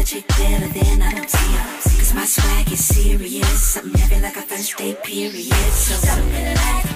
chick better than I don't see her. Cause my swag is serious, something heavy like a first day period. So something like